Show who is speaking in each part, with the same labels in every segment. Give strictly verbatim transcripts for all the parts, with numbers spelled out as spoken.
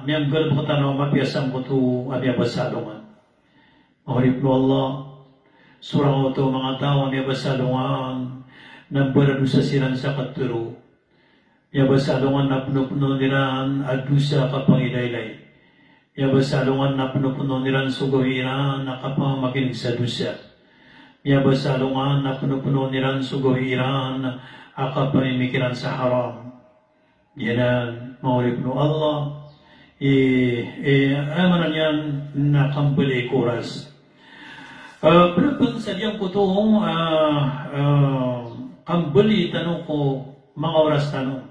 Speaker 1: miyanggal bakatano mapiyasang kutu abya basalungan. Maharip no Allah, surang oto mga tao abya basalungan, nagbarado sa silan sa katuro. Ya basalungan na puno-puno niran adusa kapangilaylay. Ya basalungan na puno-puno niran sugawiran na kapamakinig sa dusa. Ya basalungan na puno-puno niran sugawiran akapamimikiran sa haram. Yanan, maulip no Allah, eh, eh, amanan yan na kambali kuras. Uh, Berapun sadyang ko itong uh, uh, kambali tanong ko, mga oras tanong,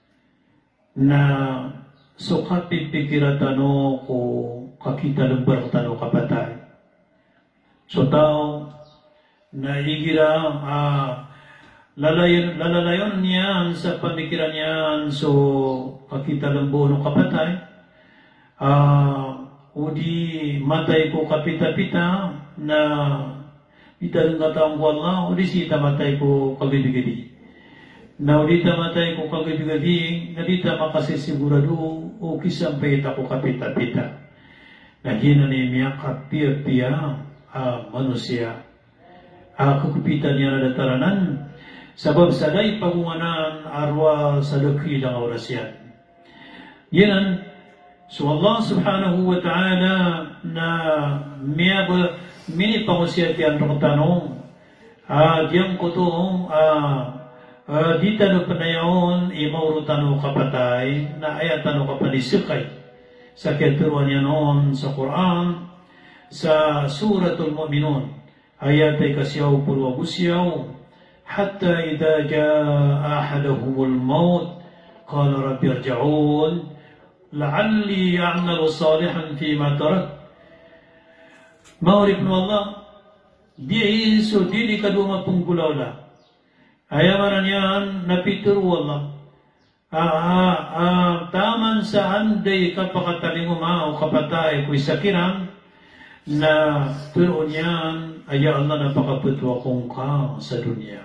Speaker 1: na sukat pipikira tanong ko, kakita lumbar tanong kapatay. So tao, na igira, ah, Lalayon, lalalayon niyan sa pamikiran niyan, so kakita lang buo ng kapatay. Uh, udi matay ko kapita-pita na italang kataong ko Allah, udi sita matay ko kagadi-gadi. Na udi matay ko kagadi-gadi, na dita makasisigurado o kisampay ko kapita-pita. Na hinanimya kapia-pia uh, manusia. Uh, kukupitan niya na dataranan, sabab saday pagunganan arwa sa laki ng orasyan. Yan, so Allah subhanahu wa ta'ala na miyaba mini pangusyatian ng tanong, uh, diyan ko itong uh, uh, di tanong panayaon imauro tanong kapatay na ayat tanong kapanisikay sa katuruan niya noon sa Quran sa Suratul Mu'minun ayat ay kasyaw pulwa busyaw حتى إذا جاء أحدهم الموت قال رب ارجعون لعلي أعمل صالحا فيما ترك. Maurib no Allah, di iso di di kaduma punggulaw la. Ayamanan yan napituro Allah. Ah, ah, ah, taman sa anday kapakatalingo mao kapatay ko isakiran na turon yan aya Allah napakaputwa kong ka sa dunia.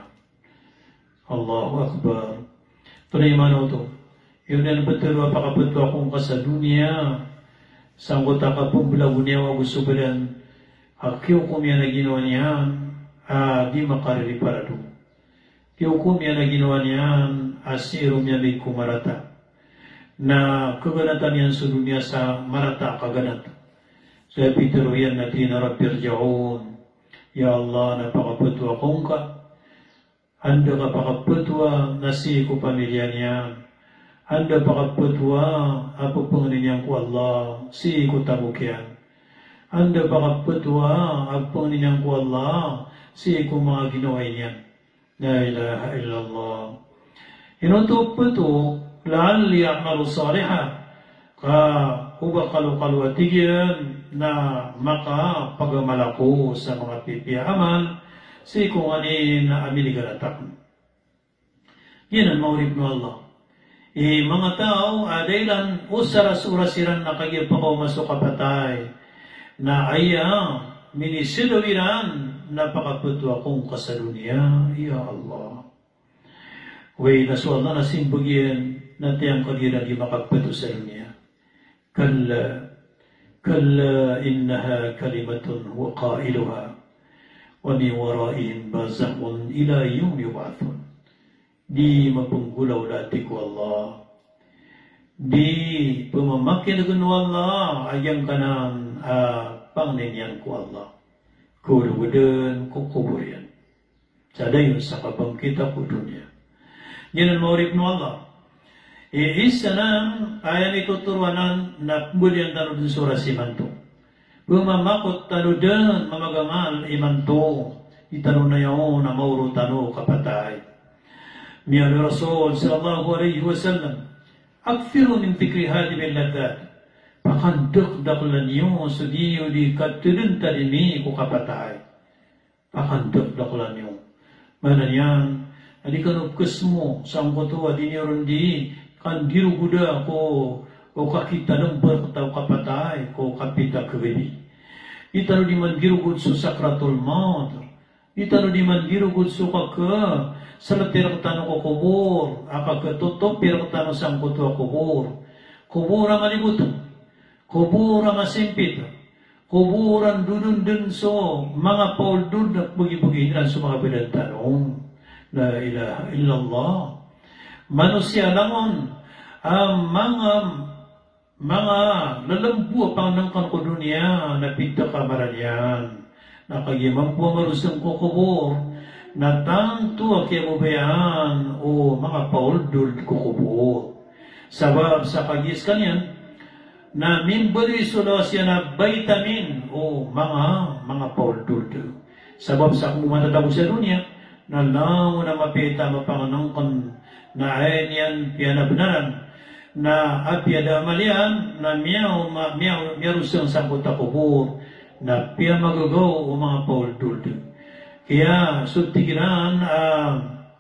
Speaker 1: Allahu Akbar. Tunay man ito. Yun na betul apakaputwa kong ka sa dunia. Sanggot ka pong bulago niya wa gusto ba yan. Akiyo kung yan na ginawa niyan, ah, di makarili para doon. Kiyo kung yan na ginawa niyan, asiro niya may kumarata. Na kaganatan yan sa dunia sa marata kaganat. So, Peter, yan natin na Rabbir Jaon. Ya Allah, napakaputwa kong ka. Anda kapakaputwa, nasi ko pamilya niya. Anda pakaputwa, apo panganinyan ko Allah, si ko tabukyan. Anda pakaputwa, apo panganinyan ko Allah, si ko mga ginaway niya. La ilaha illallah. Inutup po ito, la'alli a'malu saliha, ka uba kalu-kaluatigyan na makapagamalako sa mga pipiamal, si kung ani na amiligaratakan. Yan ang maurib no Allah. E mga tao, adailan usaras-urasiran na kagipakaw masukapatay na aya minisilawiran napakaputwa kong kasalunia. Ya Allah. Way naso Allah na simbagyan na tiyang kagiran di makapito sa dunia. Kalla, kalla innaha kalimatun wa qailuha. وَمِنْ وَرَائِهِمْ بَرْزَخٌ إِلَى يَوْمِ يُبْعَثُونَ. Di mapunggulaw dati ko Allah. Di pumamakin ko Allah ayang kanang uh, pangninyan ko Allah. Kulugudan ko kuburian. Sadayon sa kabangkita ko dunia. Yan ang maurip no Allah. Iisa nang ayan ituturuanan na bulian tanong sura simanto. Bumamakot tano dan mamagamal imanto itano na yaon na mauro tano kapatay. Miya Rasul sallallahu alaihi wasallam akfiru min fikri hadi bil ladat pakanduk daklan yo sudiyo di katurun tadimi ko kapatay. Pakanduk daklan yo. Mana yan adi kanop kesmo sang kotua di nyoron di kan diru guda ko o kakita ng berkataw kapatay ko kapita kawedi. Itano di man girugod so sakratul maut. Itano di man girugod so kaka salatir katano ko kubur. Aka katuto pira katano sang kutua kubur. Kubur ang alibuto. kuburan masimpit, kuburan dudun dun so, mga paul dun na bugi-bugi na sa mga pinagtanong. La ilaha illallah. Manusia langon, ang mga mga lalambu pang ng kankudunya na pinta kamaran yan. Nakagimang po marusang kukubur, na tanto akiyamubayan o mga pauldul kukubur. Sabab sa kagis kanyan, na mimbali sula siya na vitamin o mga mga pauldul. Sabab sa kung matatago sa dunya, na lang na mapita mapanganangkan na ayan yan piyanabnaran, na apyada malian, na miyaw, miyaw, mirusang sangkot kubur, na piya magagaw o mga pauldul. Kaya subtigiran uh,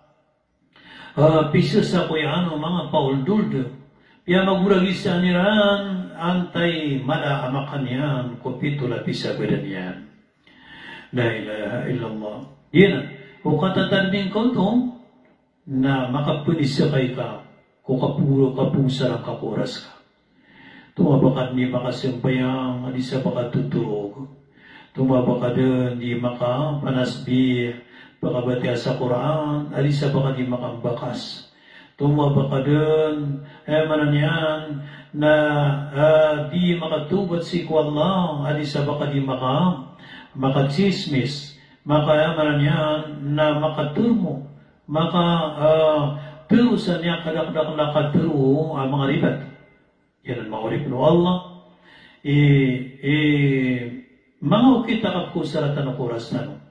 Speaker 1: uh, pisas sa kuya ano mga pauldul. Piya maguragisa niran antay mala amakan yan kopitula pisa bedan yan. La ilaha illallah. Yan. Kung katatanding ko to, na makapunis kay ka, kung kapuro kapusa ang kakuras ka. Tumabakat ni makasimpayang, hindi sa makatuturog. Tumabaka din, di makapanasbih, pakabati sa Quran, hindi sa baka di makambakas. Tumabaka din, eh manan yan, na uh, di makatubat si ko Allah, hindi sa baka di maka, makatsismis, maka manan yan, na makaturmo, maka uh, turusan niya kadakdak nakaturo ang mga ribat. Yan ang maurip no Allah. E, e, mga ukita kapko saratan ng kuras na no.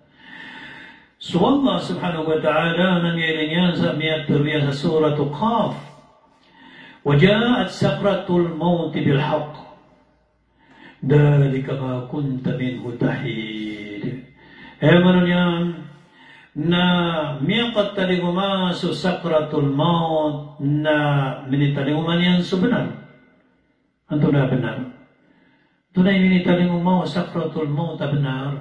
Speaker 1: So Allah subhanahu wa ta'ala nangyari niya sa miyat turbiya sa surat Qaf. وَجَاءَتْ سَكْرَةُ الْمَوْتِ بِالْحَقِّ ذَلِكَ مَا كُنْتَ مِنْهُ تَحِيدٌ. Eh manon yan na miyakat talinguma sa sakratul maut na minitalinguman yan sa benar. Anto na benar. Tunay minitalingumaw sakratul maut na benar.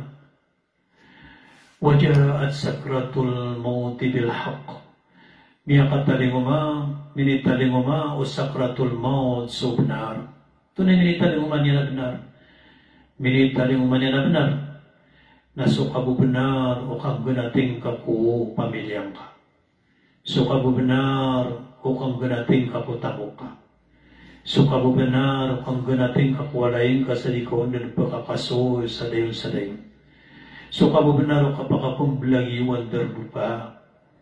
Speaker 1: Wajaat sakratul maut bilhaq. Miyakat talinguma, minitalinguma o sakratul maut sa benar. Tunay minitalinguman yan na benar. Minitalinguman yan na benar. Na so kabubenar o kang ganating kaku pamilyang ka. So kabubenar o kang ganating kaputamo ka. So kabubenar o kang ganating kakuwalain ka sa likod na nagpakakaso sa dayon sa dayon. So kabubenar o kapakapumblangi wonder pa.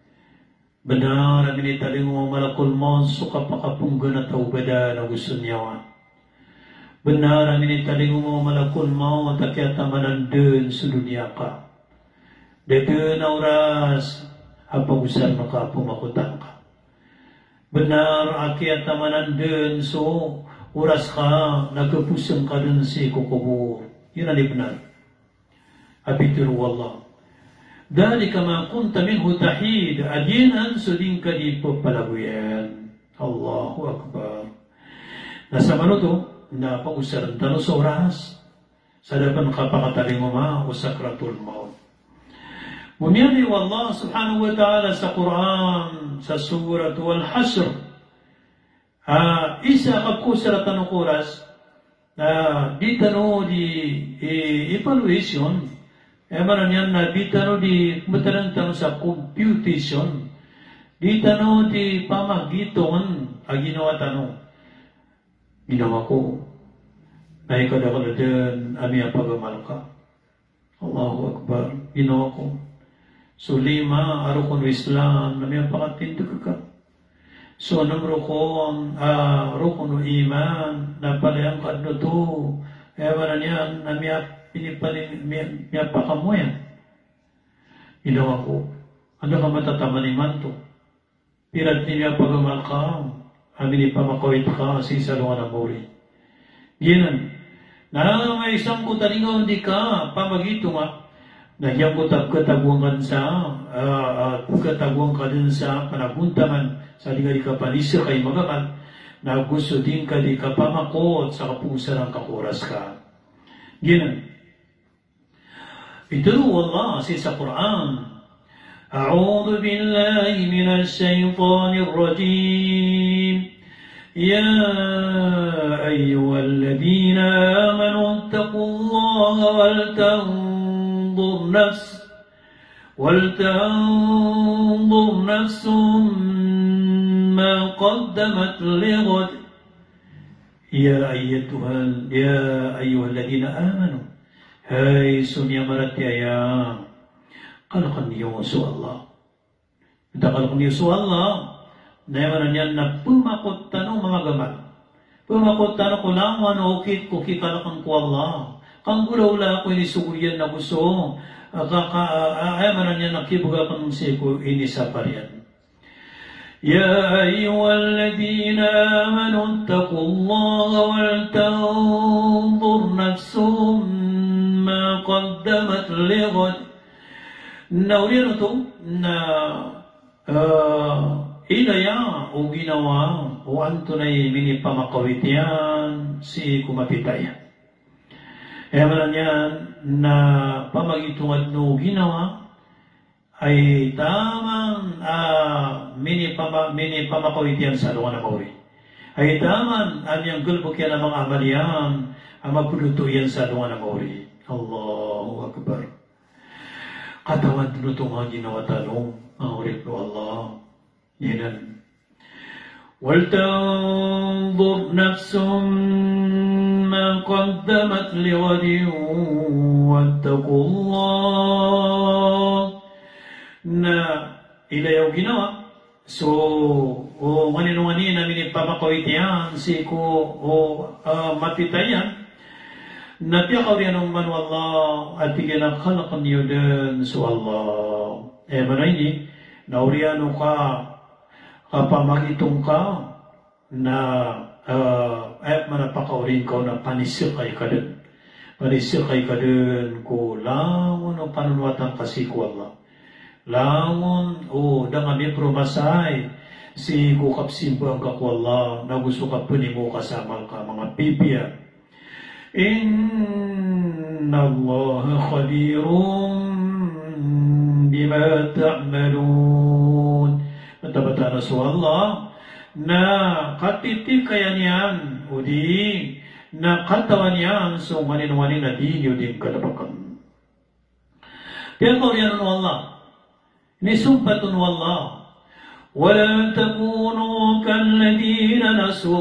Speaker 1: Benar ang initaling mo malakul mo so kapakapung ganataw bada na gusto niyawan. Benar ang initaling mo malakul mo at akyat naman dun sa dunia ka. Dito na oras, hapagusan maka pumakutan ka. Benar akyat naman dun so oras ka, nagkapusan ka dun si kukubur. Yun ang benar. Abitiru Allah. Dali ka ma kunta minhu tahid, adyanan so din ka di papalaguyan. Allahu Akbar. Nasa mano to? Na pag-usaran tanong sa oras sa dapan kapakataling mo ma o sakratul maut. Bumiyani wa Allah subhanahu wa ta'ala sa Quran sa surat Al-Hasr uh, isa kapkusara tanong oras na uh, di tanong di eh, evaluation eh manan yan na di tanong di matalang tanong sa computation di tanong di pamagiton ang ginawa tanong ginawa ko, na ikadakala din, ami ang pagamal ka. Allahu Akbar, ginawa ko. So lima, araw kong Islam, ami ang pakatindag ka. So numero ko, uh, araw kong iman, na palayang ka na to, ewan na niyan, ami ang pinipanin, mi ang pakamuyan. Ginawa ko, ano ka matatama ni Manto? Pirat niya pagamal ka, amin ipamakawit ka sa isalungan ng mori. Ginan, na may isang kutalingaw hindi ka, pamagito nga, na hiyang kutab katabuang sa, uh, uh, katabuang ka din sa panaguntaman, sa di ka di ka panisa kay magaman, na gusto din ka di ka pamakot sa kapusa ng kakuras ka. Ginan, ito Allah sa Quran, أعوذ بالله من الشيطان الرجيم يا أيها الذين ولتنظر نفس ما قدمت لغد يا أيتها يا أيها الذين آمنوا هاي سنيا مرتي يا خلقني يوسف الله kita خلقني يوسف الله naman niyan na pumakot tanong mga gamal pumakot tanong ko lawan okit ko kikalakan ko Allah kang gula-ula ko ini sugurian na gusto kaka ayaman niyan nakibugakan sa ko ini sa parian يا أيها الذين آمنوا اتقوا الله ولتنظر نفس ما قدمت لغد nauriyan ito na ilaya o ginawa o anto na minipamakawitian si kumapitayan. Kaya man yan na pamagitungad no ginawa ay tamang uh, minipama, minipamakawitian sa luwa na mauri. Ay taman anyang gulbukyan ang mga amalian ang mapulutuyan sa luwa na mauri. Allahu Akbar. Katawan tinutong ang ginawa talong ang ulit no Allah. Yanan. وَلْتَنْظُرْ نَفْسٌ مَا قَدَّمَتْ لِغَدٍ وَاتَّقُوا اللَّهَ na ilayaw ginawa. So, o maninungani namin ipapakawitihan si ko o uh, mapitayan na piyakaw rin ang manu Allah at ikinakalakan niyo din so Allah. Eh, manay ni, nauriano ka kapamagitong ka na uh, ay manapakaurin ka na panisikay ka din. Panisikay ka din ko langon o panunwatan kasi ko Allah. Langon o dangami promasay si kukapsimpo ang kakwala na gusto ka punimo kasama ka mga pipiya. Inna Allah khabirun bima ta'malun. Matabata na so Allah na katitikayan yan o di na katawan yan so maninwanin na di nyo din kalabakan. Kaya ko yan Allah نسبة والله ولا تكونوا كالذين نسوا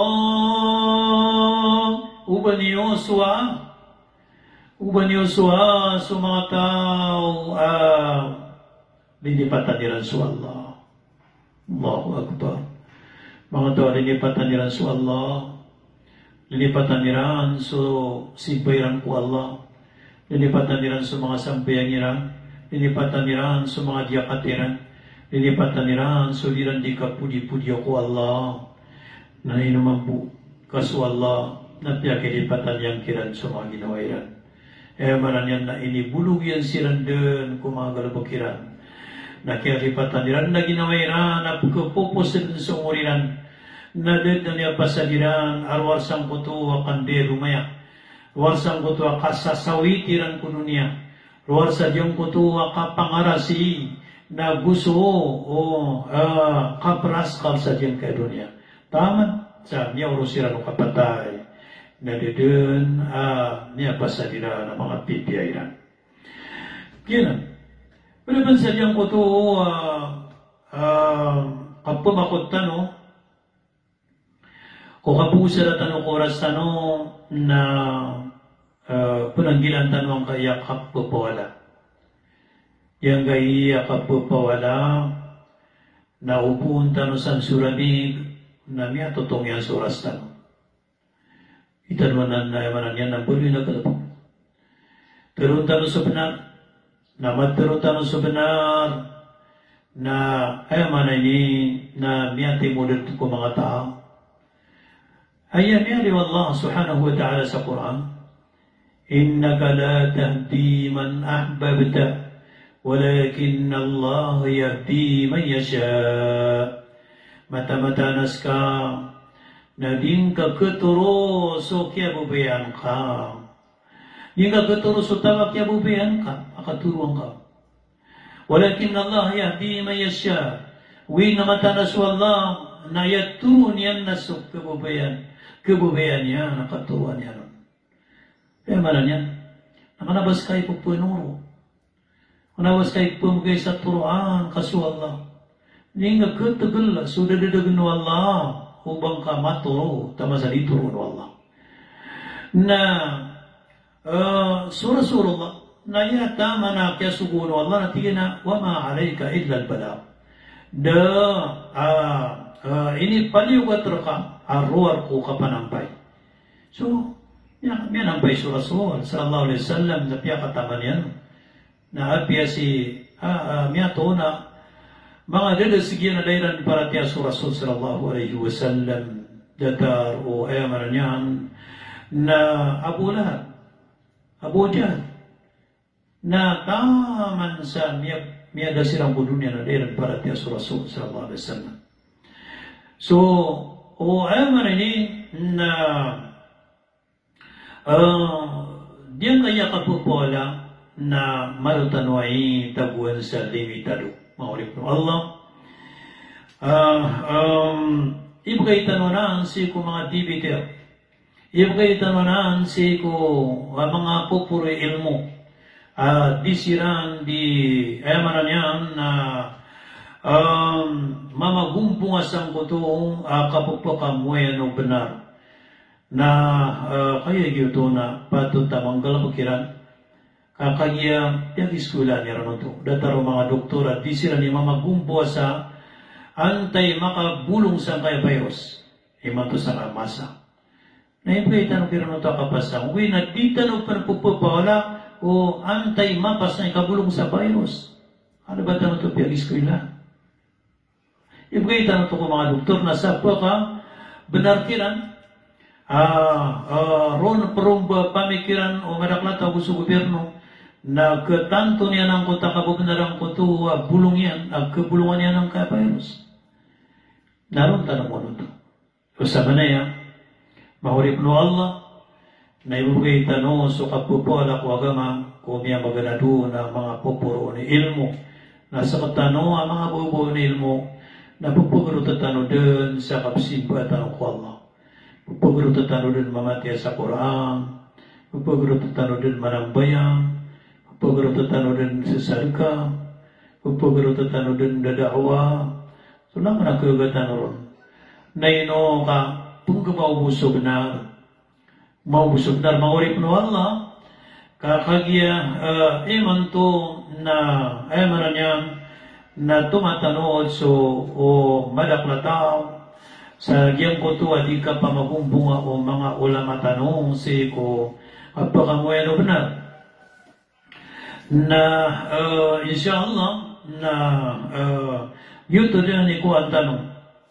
Speaker 1: الله وبني يوسوع وبني يوسوع سمعتاو linipatan ni Rasulullah Allahu Akbar mga tao linipatan ni Rasulullah linipatan ni Rasul simbayan ko Allah linipatan ni Rasul mga sampayang iran linipatan niran sa mga diakatiran, linipatan niran sa liran di ka pudi-pudi ako Allah, na inumambu kaso Allah, na piyakilipatan yang kiran sa mga ginawairan. Eh maran yan na inibulog yan siran din kung mga galabakiran, na kiyalipatan niran na ginawairan, na pagkapupos din sa umuriran, na din na niya pasaliran, arwar sang kutu akande lumaya, arwar sang kutu akasasawitiran kuno niya, luar sa diyong kutuwa kapangarasi na gusto o uh, kapraskal sa diyong kadunya. Taman sa niya urusira ng kapatay na didun uh, niya pasalira ng mga pipiyairan. Yan. Pero man sa diyong kutuwa uh, uh, kapumakot tano kung kapusa na tanong oras tano na Uh, penanggilan tanong kaya kapupawala. Yang kaya kapupawala na upuan tanong sa suramig na miya totong yan suras tanong. Itanwanan na yaman yan ng buloy na kalapang. Pero tanong sa benar, na matero tanong sa benar na ayaman ini na miya timudot ko mga tao. Ayan niya di Allah subhanahu wa ta'ala sa Quran. إنك لا تهدي من أحببت ولكن الله يهدي من يشاء mata-mata naska na din ka keturo so kya bubayan ka din ka keturo so tama kya bubayan ka akaturuan ka walakin Allah yahdi man yasha wi na mata naswa Allah na yaturo niyan nasok kebubayan kebubayan niya nakaturuan niya. Kaya malan yan, nakanabas kayo po punuro. Unawas kay pumagay sa turuan, kaso Allah. Hindi nga katagal, sudah dadagan no Allah, ubang ka maturo, tama sa dituro no Allah. Na, uh, surah-surah Allah, na yata mana kaya suguno Allah, natigin na, wama alayka illa al-balak. Da, uh, uh, ini paliugat raka, arruar ko kapanampay. So, yan, yan nampay surah Rasul, sallallahu alaihi wasallam, na piya kataman yan. Na apya si ah, uh, miyato na mga dadasigyan na dairan para tiya sa Rasul sallallahu alaihi wasallam datar o ayaman niyan na Abu Lahab, Abu Jahl na taman sa miyada silang dunia na dairan para tiya sa Rasul sallallahu alaihi wasallam. So, o ayaman ini na uh, diyan kaya kapupola na marutanwai tabuan sa limitado. Maulip ng Allah. Uh, um, ibigay tanwanan si ko mga dibiter. Ibigay tanwanan si ko uh, mga pupuri ilmu. Uh, disiran di ayamanan yan na um, mamagumpungasan ko itong uh, kapupakamuyan o benar. Na uh, kaya ito na patutamang galapakiran. Kaya yung iskula niya rin ito. Dataro mga doktor at di sila ni mamagumpo sa antay makabulong sa kaya virus. Iman to sa kamasa. Na yung kaya tanong kira ito kapasang. Uy, na di tanong pa napupapawala o antay mapas na ikabulong sa virus. Ano ba tanong ito yung iskula? Yung kaya tanong ito ko mga doktor na sa ka benar kiran ah, ah, ron perumba pamikiran o madaklata o gusto gobyerno na ketanto niya ng kota kabubenarang koto uh, bulong yan, ang kebulungan niya ng virus. Naroon tanong mo nito. Usama na yan, mahurip no Allah, na ibugay tanong so kapupala ko agama, kung niya maganado na mga pupuro ni ilmo, nasa katano ang mga bubuo ni ilmo, na pupugaro tatano din sa kapsimba tanong ko Allah. Pupugaro tatano din mamatiya sa Quran, pupugaro tatano din manambayang, pupugaro tatano din sa sarika, pupugaro tatano din dadawa. So lang na kagatan ron. Na ino ka, kung ka maubuso benar, maubuso benar, maurip no Allah, kakagya, uh, iman to na, iman niya, na tumatanood so, o madaklataw, sa giyang ko to, di ka pa mabumbunga o mga ulama tanong, si ko, apakamueno benar. Na uh, insyaAllah na uh, yun to din ko ang tanong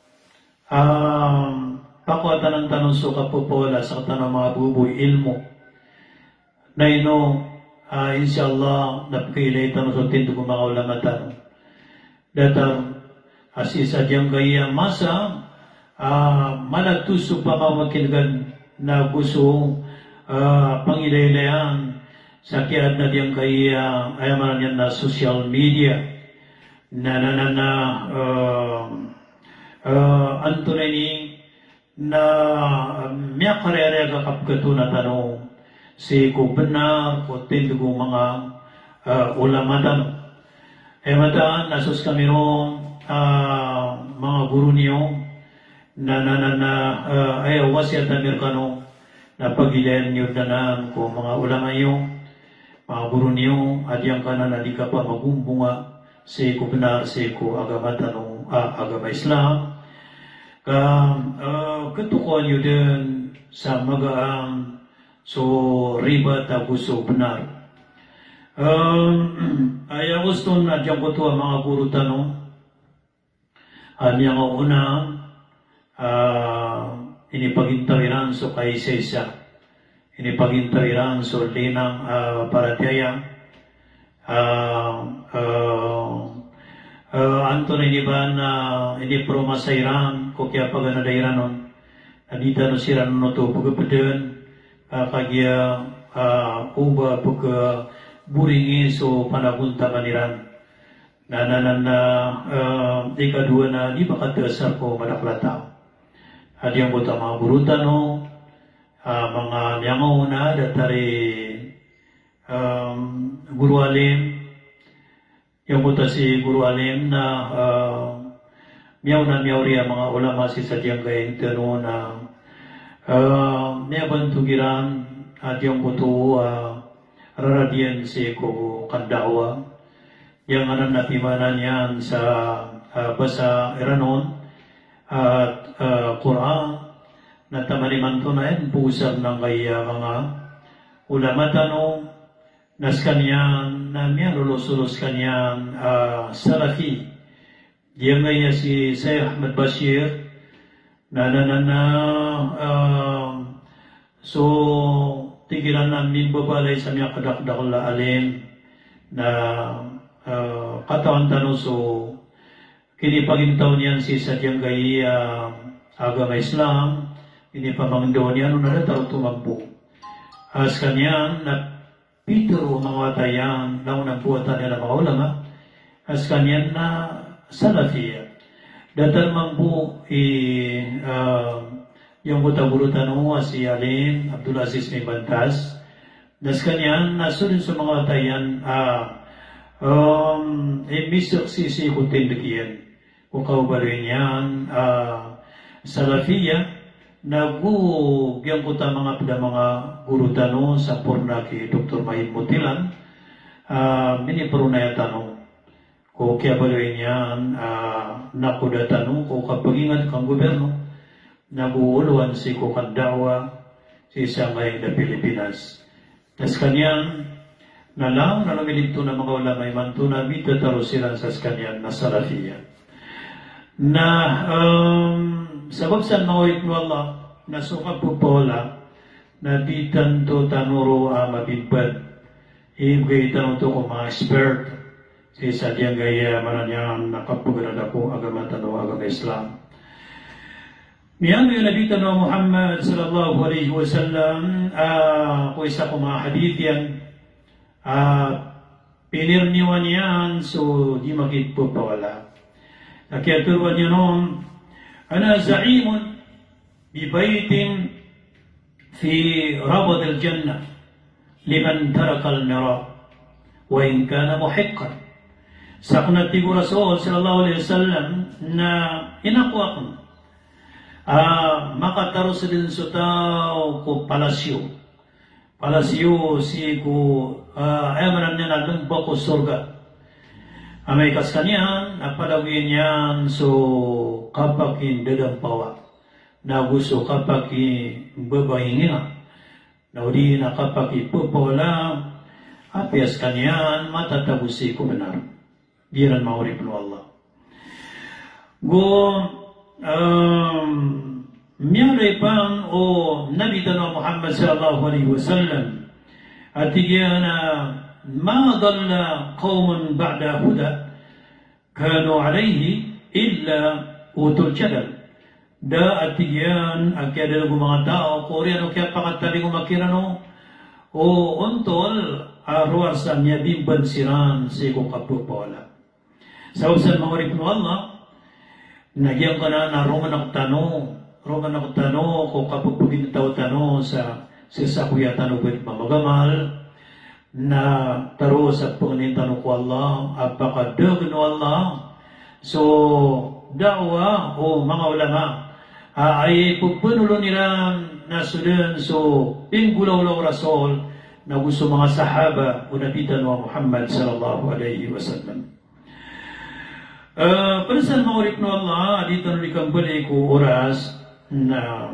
Speaker 1: um, pakuatan ang tanong so kapupula sa katanong mga buboy ilmo na ino uh, insyaAllah napakilay tanong so tinto ko mga ulama tanong datar asisa diyang kaya masa uh, malagtuso pa mawakilgan na gusto uh, pangilaylayan sa kiad na diyang kaya ayaman yan na social media na na na na uh, uh, anto na ni na miya karere kakapkato na tanong si ko benar ko tinto ko mga uh, ulama tanong ay mataan nasus kami ron uh, mga guru niyo na na na na uh, ay wasya tamir kano na pagilayan niyo tanan ko mga ulama niyo mga guru niyo, adyang ka na na di ka pa magumbunga si ko benar, si ko agama tanong, ah, agama Islam. Ka, uh, ketukuan niyo din sa magaang so riba taguso benar. Um, ay gusto na adyang ko to ang mga guru tanong. Anyang ang una, uh, inipagintawiran so kay isa ini pagintawiran so linang uh, paratiyaya uh, uh, uh, anto na ini ba na ini promasairan ko kaya paganadayranon adita no siran no to pagapeden uh, kagya uh, uba pagka buringi so panagunta maniran na na na na uh, ikadua na di ba katasar ko madaklata adiyang buta mga burutan no Uh, mga yangaw na datari um, guru alim Yung buta si Guru Alim na uh, miyaw na miyaw rin mga ulama si sadyang gayeng tano na uh, miyaban tugiran at yung buto uh, raradiyan si ko kandawa. Yang anan napimanan yan sa uh, basa Iranon at uh, Quran na tamaliman to na yan pusar ng kaya mga ulama tanong nas kanyan na miyan lulos-lulos kanyan uh, Salafi. Diyan nga si Sayyid Ahmad Bashir na na na na uh, so tigilan namin babalay sa mga kadakdak la alin na uh, katawan tanong so kinipagintaw niyan si sadyang gay uh, agama Islam kinipamangdaw niya ano na nataro tumagbo as kanyan na pitero mga watayan na unang buwatan niya na mga ulama as kanyan na Salafiya datar mampu i uh, yung buta-buru tanong si Alin Abdul Aziz may bantas das kanyan nasunod sa mga watayan uh, um, emisok si si kutin bekian kung kaubalin yan uh, Salafiya nagu yang kuta mga pada mga guru tanong sa porna ki Doktor Mahim Mutilan uh, mini perunaya tanong ko kaya balawin yan uh, nakuda tanong ko kapagingat kang gobyerno nabuuluan si ko kandawa si isang ngayon na Pilipinas. Tas kanyan na lang na lumilito na mga ulamay manto na mitataro sila sa kanyan na Salafiya. Na um, sabab sa mga ikno Allah na suka po pola na di tanto tanuro uh, mabibad ibigay tanong to ko mga expert si sadyang gaya mananyang nakapuganad ako agama tanong agama Islam. Miyan yung Nabi tanong Muhammad sallallahu alaihi wasallam uh, kung isa ko mga hadith yan uh, pinirniwan yan so di makit po pawala. Kaya turuan niya noon ana za'imun ببيت في ربض الجنة لمن ترك المراء وإن كان محقا سقنا تيغو رسول صلى الله عليه وسلم na inakwa ko ah makataros din sa tao ko palasyo palasyo si ko ay manan niya na lumba ko surga amay kas kanyan apalawin yan so kapag indadang pawa na gusto kapag babahingi na na uli na kapag ipupola apias kanyan matatabusi ko benar biran maurib no Allah go um, miyari pang o Nabi Tanwa Muhammad sallallahu alaihi wasallam at na ma dalla qawmun ba'da huda kanu alayhi illa utul jadal da atiyan akyada ng mga tao koreano kaya pakataling umakirano o untol aruar sa niya din bansiran si ko kapupola sa usan mga ripno Allah nagyang ka na na roman ako tanong roman ako tanong ko kapupugin tao tanong sa sa kuya tanong ko mamagamal na taro sa pangin tanong ko Allah apakadagno Allah so da'wa o mga ulama Uh, ay pupunulo nila na sudan so pinggulaw-law Rasul na gusto mga sahaba o nabitan wa Muhammad sallallahu alaihi wasallam. Uh, para sa mga ripno Allah, dito nalikang balik ko oras na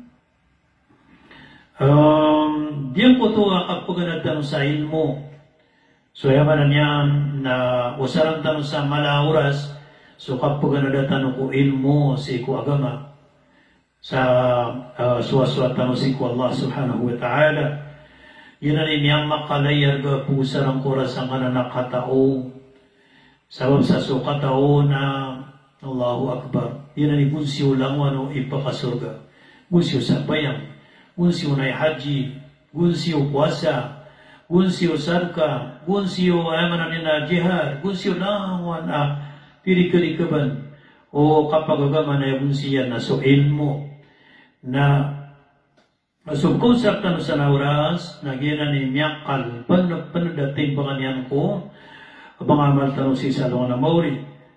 Speaker 1: um, diyan po ito kapag tanong sa ilmo. So yaman na niyan na usarang tanong sa mala oras so kapag tanong ko ilmo si ko agama sa uh, suwaswatan si ko Allah subhanahu wa ta'ala yun na rin niyang makalayar ga pusa ng kuras ang kananakatao sabab sa sukatao na Allahu Akbar yun na ni bunsiyo lang wano ipakasurga bunsiyo sabayang bunsiyo na haji bunsiyo puasa bunsiyo sarka bunsiyo ayaman na jihad bunsiyo lang wana pirikirikaban o kapag agama na yung bunsiyan na so ilmo na masubkonsap na sa nauras na gina ni miyakal panadating panganyan ko abang amal tanong si salong na mauri.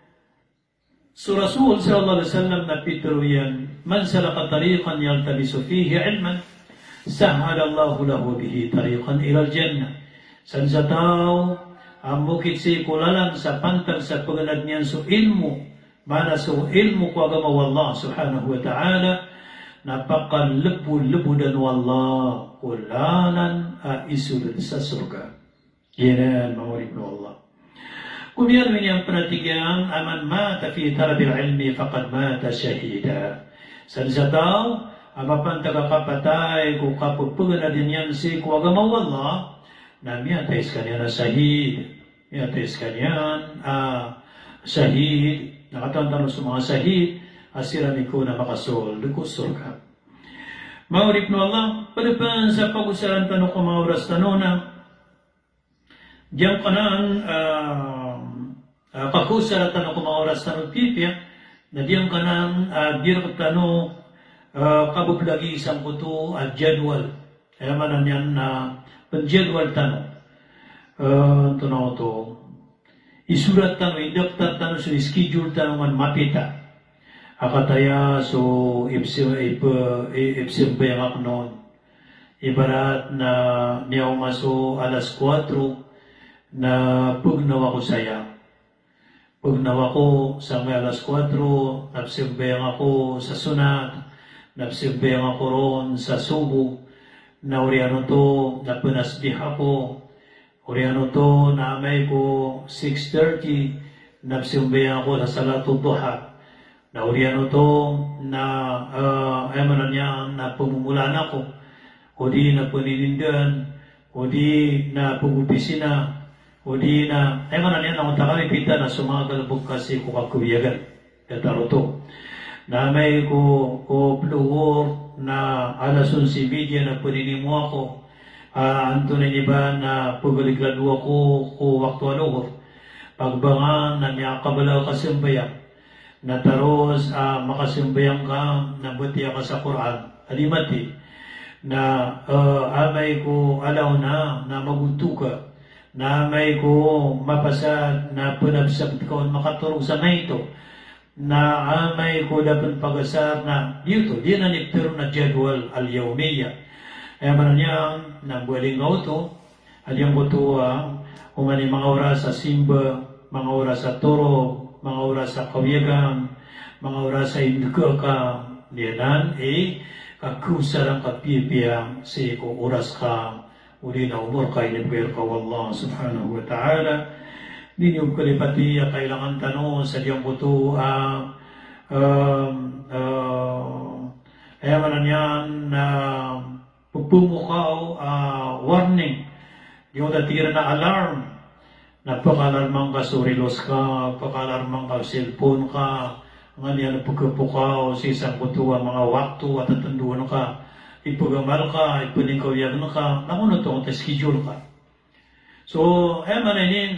Speaker 1: So Rasul sallallahu alaihi wasallam na pitruyan, man salaka tariqan yaltabisu fihi ilman, sahhala Allahu lahu bihi tariqan ila al-jannah. San sa tao, ang bukit si kulalan sa pantag sa paganad niyan so ilmu, mana so ilmu ko agama Allah subhanahu wa ta'ala, napakalebu-lebu dan wallah, kulalan a isulod sa surga. Yan ang mga Allah. Kung yan yung panatigang, aman mata fi talabil ilmi faqad mata shahida. San sa tao, ang mapantaga kapatay, kung kapagpagan na din yan si kuwagama wallah, na miyatays kanya na sahid. Miyatays kanya uh, sahid. Nakatanda sa mga sahid, asirami ko na makasol, lukusor ka. Maurip no Allah, padapan sa pag-usaran tanong ko mga oras tanong na, diyan ka nang, uh, Uh, pakusara tanong ko mga oras tanong pipya, na diyan ka nang uh, direk tanong uh, kabublagi isang kuto at jadwal. Kaya manan yan na uh, penjadwal tanong. Uh, ito na ito. Isurat tanong, idaktar tanong, so schedule tanong man mapita. Akataya, so ipsim bayang ako noon. Ibarat na niyaw maso alas kwatro na pugnaw ako sayang. Pag nawa ko sa may alas kwatro, napsimbayang ako sa sunat, napsimbayang ako ron sa subo, na uriano to, napunasbih ako, uriano to, naamay ko six thirty, napsimbayang ako sa salatu duha, na uriano to, na uh, ay manan niya, na pumumulan ako, o di na puninindan, o di na pugupisina, o di na, ay manan yan, nakunta kami pita na sumagal kasi ko kakuyagan. Kataro to. Na may ko, ko pluor na alas onse media na puninimu ako. Uh, anto na iba na pagaliglado ako ko waktu aluhor. Pagbangan na niya kabalaw kasimbayang. Na taros uh, makasimbayang ka, nabutiya ka sa Quran. Alimati. Na uh, amay ko alaw na, na magunto ka. Na may ko mapasad na punabsab ko makaturog sa may ito na amay ko dapat pagasar na dito di na nipiro na jadwal al-yawmiya ay man niya na buwaling auto alyang butuwa umani mga oras sa simba mga oras sa toro mga oras sa kawiyagan mga oras sa indukaka diyanan eh kakusarang kapipiyang si ko oras ka uli na umur kay nipir ka Allah subhanahu wa ta'ala. Ninyong kalipati kailangan tanong sa diyang buto uh, um, uh, kaya manan yan na uh, pupumukaw uh, warning yung natira na alarm napakalarmang ka surilos ka napakalarmang ka cellphone ka nga niya napagkapukaw sa isang buto mga wakto at tatanduan ka ipugamal ka, ipulingkawyag na ka, nakuno ito kung schedule ka. So, eh mananin,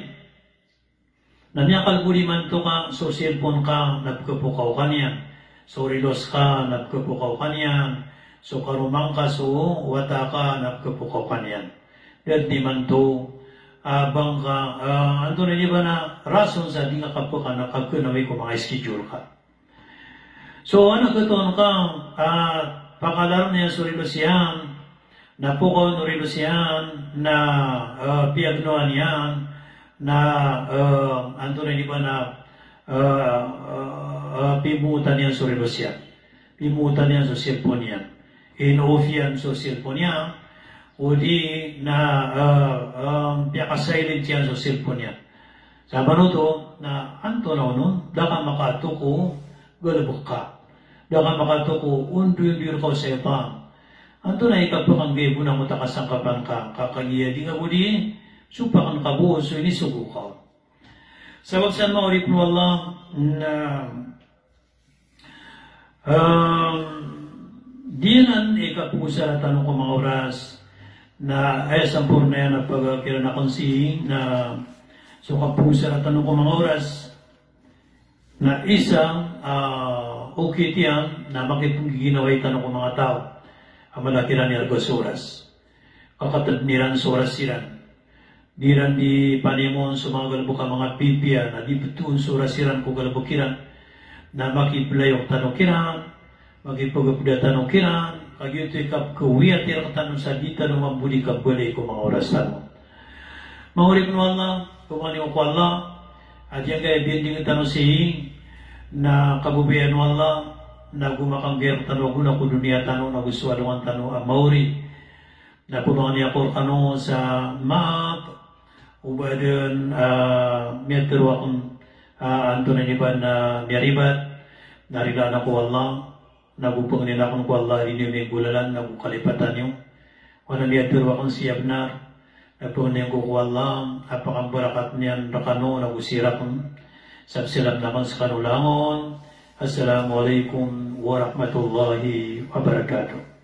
Speaker 1: nanyakal buliman to ka, so cellphone ka, nagkapukaw ka niyan. So, rilos ka, nagkapukaw ka niyan. So, karumang ka, so, wata ka, nagkapukaw ka niyan. Pero di man to, abang ka, uh, ano na ba na rason sa di nga kapuka na kagkunaway ko mga schedule ka. So, ano katoon ka, ah, uh, pakalar niya sa rilusyan, na pukaw no rilusyan, na uh, piagnoan yan, na uh, anto na ba na uh, uh, uh, pimutan yan sa rilusyan. Pimutan yan sa cellphone yan. In-off yan sa cellphone yan, o di na uh, um, piakasilent yan sa cellphone yan. Sabi no to, na anto na nun, daka makatuko, galabok ka. Daka makatuko, undu-undu ka sa ipang. Anto na ikapakang gebo na mutakasangkapan ka, kakagiya di nga budi, supakan ka buo, so inisugo ka. Sa wagsan mo, ulit mo Allah, na um, diyanan ikapusa tanong ko mga oras, na ay sampur na yan na pagkira na konsi, na so kapusa na tanong ko mga oras, na isang, uh, okay tiyan na makitong giginaway tanong ko mga tao. Ang malaki na ni Argos oras. Kakatad niran sa oras siran. Diran di panimon sumagal buka mga Biblia na di betuun surasiran ko galabukiran na makiplayok tanukiran, makipagapda tanukiran, kagito ikap kuwiyat irak tanong sa dita no mambuli kabali ko mga oras tanong. Mahulip mo Allah, kumani ko Allah, at yan kaya binding tanong sihing na kabubayan mo Allah, na gumakangger tanong na ko dunia tanong na gusto alungan tanong ang mauri, na pumangan niya ko kano sa maap, ubadan uh, miyatero akong uh, anto na niba na miyaribat, narila na ko Allah, nagupang nila akong ko Allah, rin yung gulalan, nagukalipatan niyo. Wana miyatero akong siyabnar, nagpang niya ko ko Allah, apakang barakat niyan rakano, nagusira kong sabsilam naman sa kanulangon. Assalamualaikum warahmatullahi wabarakatuh.